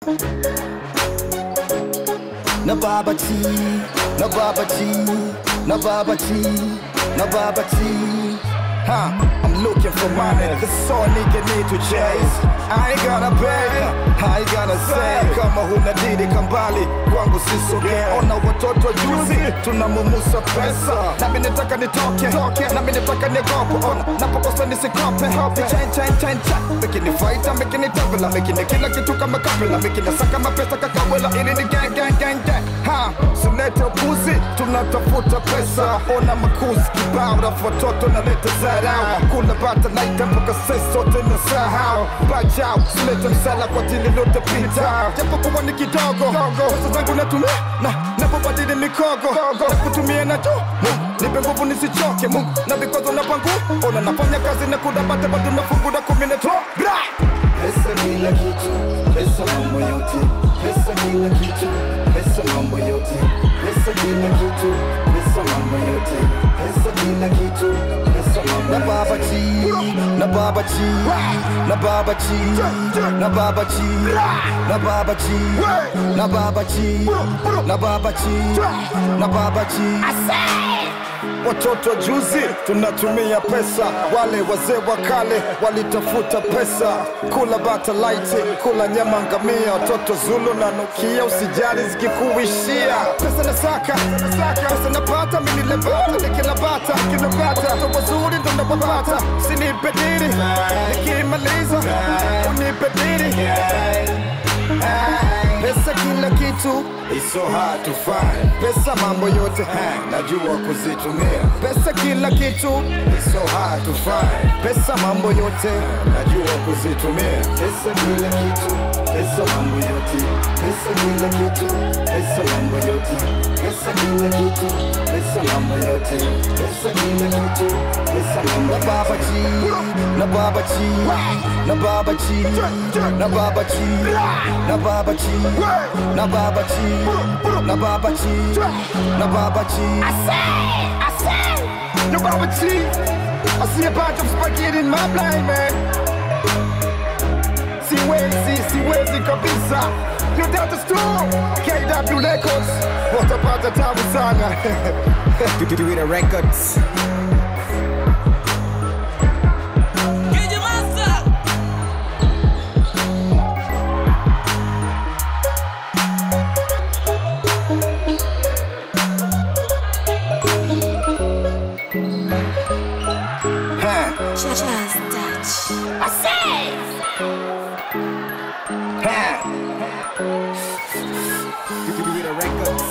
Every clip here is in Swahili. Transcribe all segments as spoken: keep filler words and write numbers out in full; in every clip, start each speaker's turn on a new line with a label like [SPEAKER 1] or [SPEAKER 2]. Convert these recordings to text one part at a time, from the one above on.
[SPEAKER 1] Na baba T, na baba T, na baba T, na baba T. Huh, I'm looking for money, that's all nigga need to chase. I ain't gonna beg, I ain't gonna say. Kama huna didi kambali, kwangu sisoge. Ona watoto juzi, tunamumusa pesa. Na mimi nataka nitoke, na mimi nataka niogope. Ona, napokosa nisikope. Chain, chain, chain, chain. Mekini fighter, mekini tabela. Mekini kila kitu kama kapela. Mekini saka mapesa kakawela. Ili ni gang, gang, gang, gang. Ha, sunete upuzi, tunatafuta pesa. Ona makuzi kibao, rafu watoto na leta zarao. Kula bata laita mpaka sisi sote na sahau. Bajao, sulete msala kwa tili lote pita. Japo kuwa ni kidogo, pesa zangu natumia na napobadili mikogo. Na kutumia na tu, nipe nguvu nisichoke Mungu. Na vikwazo na pangu, ona nafanya kazi na kudabate bado nafungu na kumi na tu.
[SPEAKER 2] Pesa kila kitu, pesa mambo yote. Pesa kila kitu, pesa mambo yote. Pesa kila kitu, pesa mambo yote. Pesa kila kitu, pesa mambo yote.
[SPEAKER 1] Na baba T, na baba T, na baba T, na baba T, na baba T, na baba T, na baba T, na baba T. Watoto juzi tunatumia pesa, wale wazee wa kale walitafuta pesa. Kula bata laiti, kula nyama ngamia. Watoto Zulu na nukia, usijali zikikuishia. Pesa nasaka, pesa napata, mimi lebata, nikila bata, nikila bata. Watoto wazuri ndo napapata, sinipe diri, nikimaliza unipe diri. Pesa kila kitu,
[SPEAKER 2] it's so hard to find.
[SPEAKER 1] pesa mambo yote,
[SPEAKER 2] najua kuzitumia.
[SPEAKER 1] pesa kila kitu,
[SPEAKER 2] It's so hard to find.
[SPEAKER 1] pesa mambo yote,
[SPEAKER 2] najua kuzitumia. Pesa kila kitu, pesa mambo yote. Pesa kila kitu, pesa mambo yote. Pesa kila kitu, pesa mambo yote. Pesa kila kitu, pesa mambo yote.
[SPEAKER 1] na baba T, na baba T, na baba T, na baba T, na baba T, na baba T, na baba T, na baba T.
[SPEAKER 3] I say, I say,
[SPEAKER 1] Na baba T, I see a bunch of spaghetti in my blind man. Siwezi, siwezi kabisa. You're down the store, K W Records. What about the tamu sana?
[SPEAKER 4] Do it a records.
[SPEAKER 3] just touch. I say,
[SPEAKER 4] Do it a records.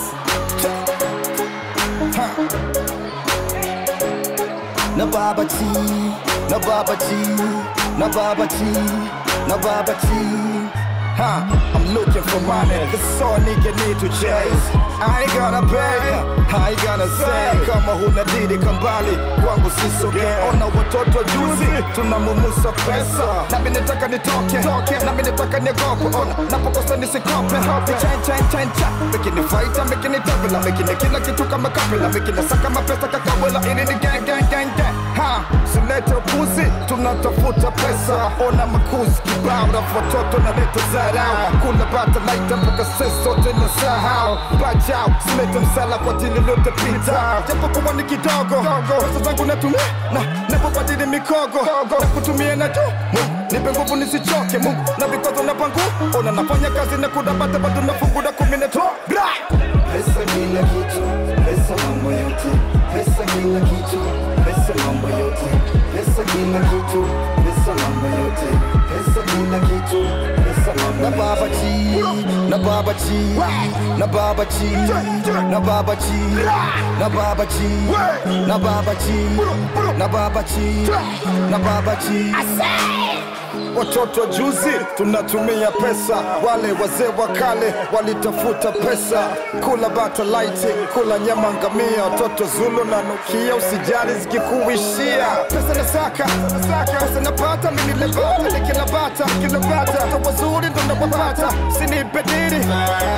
[SPEAKER 1] Na baba T, na baba T, na baba T, na baba T. Huh, I'm looking for money, that's all nigga need to chase. I ain't gonna beg, I ain't gonna say. Kama huna didi kambali, kwangu sisoge. Ona watoto juzi, tunamumusa pesa. Na mimi nataka nitoke, na mimi nataka niogope. Ona, napokosa nisikope. Chain, chain, chain, chain. Mekini fighter, mekini tabela. Mekini kila kitu kama kapela. Mekini saka mapesa kakawela. Ili ni gang, gang, gang, gang. Ha, sulete upuzi, tunatafuta pesa. Ona makuzi kibao, rafu watoto na leta zarao. Kula bata laita mpaka sisi sote na sahau. Bajao, sulete msala kwa tili lote pita. Japo kuwa ni kidogo, pesa zangu natumia na napobadili mikogo. Na kutumia na tu, nipe nguvu nisichoke Mungu. Na vikwazo na pangu, ona nafanya kazi na kudabate bado nafungu na kumi na tu.
[SPEAKER 2] Pesa kila kitu, pesa mambo yote. Pesa kila kitu, pesa mambo yote. Pesa kila kitu, pesa mambo yote. Pesa kila kitu, pesa mambo
[SPEAKER 1] Na
[SPEAKER 2] yote.
[SPEAKER 1] baba T, na baba T, na baba T, na baba T, na baba T, na baba T, na baba T, na baba T.
[SPEAKER 3] I say,
[SPEAKER 1] Watoto juzi tunatumia pesa, wale wazee wa kale walitafuta pesa. Kula bata laiti, kula nyama ngamia. Watoto Zulu na nukia, usijali zikikuishia. Pesa nasaka, pesa napata, mimi lebata, nikila bata, nikila bata. Watoto wazuri ndo napapata, sinipe diri,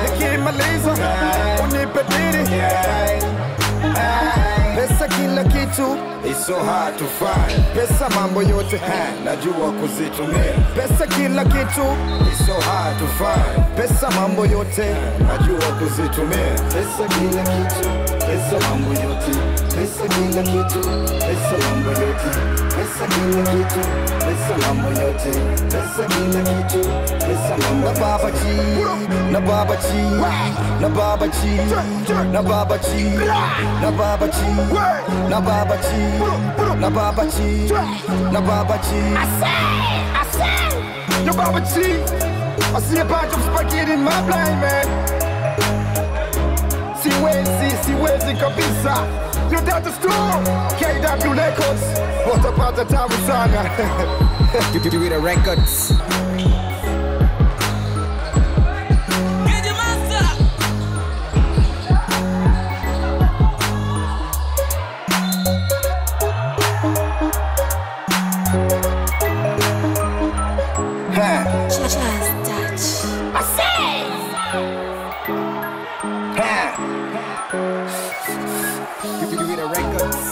[SPEAKER 1] nikimaliza unipe diri. Pesa kila kitu, kitu, it's so hard to find. Pesa mambo yote, ha, najua kuzitumia. Pesa kila kitu, it's so hard to find. Pesa mambo yote, najua kuzitumia.
[SPEAKER 2] Pesa kila kitu, pesa mambo yote. Pesa kila kitu, pesa mambo yote. Pesa kila kitu, pesa mambo yote. Pesa kila kitu, pesa mambo yote.
[SPEAKER 1] Na baba G, na baba G, na baba G, na baba G, na baba G, na baba G, na baba G, na baba G.
[SPEAKER 3] I said, I said,
[SPEAKER 1] Na baba G, I see a bunch of spaghetti in my blind man. Siwezi, siwezi kabisa. You got the store, K W Records. Watapata tabu sana.
[SPEAKER 4] Do it a records.
[SPEAKER 3] Just touch. I said,
[SPEAKER 4] Do it a records.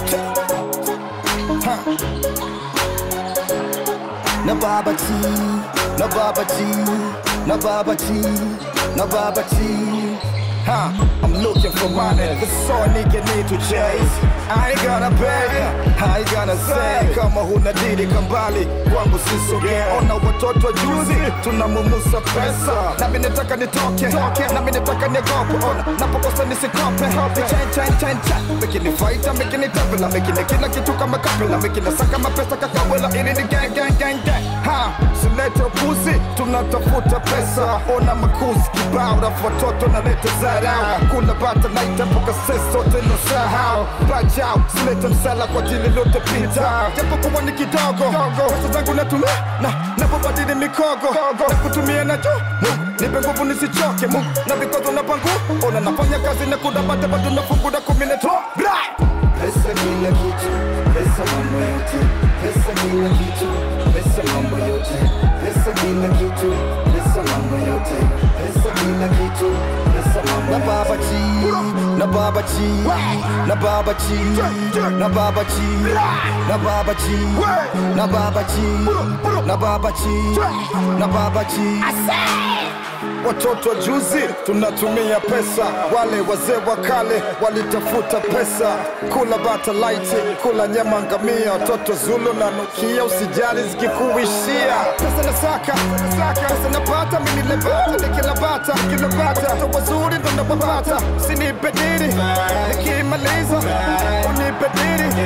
[SPEAKER 1] Na baba T, na baba T, na baba T, na baba T. Huh, I'm looking for money, that's all nigga need to chase. I ain't gonna beg, I ain't gonna say. Kama huna didi kambali, kwangu sisogea. Ona watoto juzi, tunamumusa pesa. Na mimi nataka nitoke, na mimi nataka niogope. Ona, napokosa nisikope. Chain, chain, chain, chain. Mekini fighter, mekini tapela. Mekini kila kitu kama kapela. Mekini saka mapesa kakawela. Ini ni gang, gang, gang, gang. Ha, silete upuzi, tunatafuta pesa. Ona makuzi kibao, rafu watoto na lete zarau. Kuna bata naita mpuka sesi sote nusahau. Bajau, silete msala kwa jili lote pita. Japo kuwa ni kidogo, pesa zangu natumia na napobadili mikogo. Na kutumia na juu, nipe nguvu nisichoke. Na vikozo na pangu, ona nafanya kazi na kudabate bado na fungu na kumine to.
[SPEAKER 2] Pesa kila kitu, pesa mambo yote. Pesa kila kitu, pesa mambo yote. Pesa kila kitu, pesa mambo yote. Pesa kila kitu, pesa mambo yote.
[SPEAKER 1] Na baba G, na baba G, na baba G, na baba G, na baba G, na baba G, na baba G, na baba G.
[SPEAKER 3] I said,
[SPEAKER 1] Watoto juzi tunatumia pesa, wale wazee wa kale walitafuta pesa. Kula bata laiti, kula nyama ngamia. Watoto Zulu na nukia, usijali zikikuishia. Pesa nasaka, pesa napata, mimi lebata, nikila bata, nikila bata. Watoto wazuri ndo napapata, usinipe diri, nikimaliza unipe diri.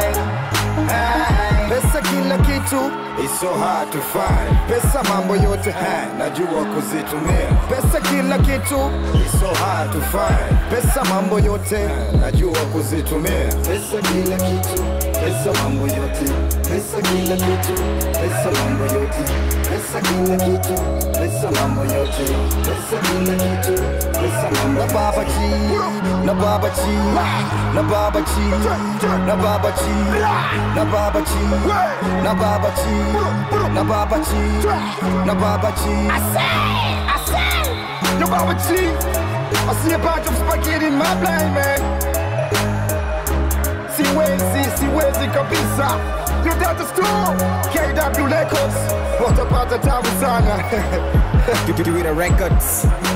[SPEAKER 1] Pesa kila kitu, it's so hard to find. Pesa mambo yote, ha, najua kuzitumia. Pesa kila kitu, it's so hard to find. Pesa mambo yote, ha, najua kuzitumia.
[SPEAKER 2] Pesa kila kitu, pesa mambo yote. Pesa kila kitu, pesa mambo yote. Pesa kila kitu, pesa mambo yote. Pesa kila kitu, pesa mambo yote.
[SPEAKER 1] Na baba G, na baba G, na baba G, na baba G, na baba G, na baba G, na baba G, na baba G.
[SPEAKER 3] I said, I said,
[SPEAKER 1] Na baba G, I see a bunch of spaghetti in my blind man. Siwezi, siwezi kabisa. You got the store, K W Records. Watapata tabu sana.
[SPEAKER 4] Do it a records.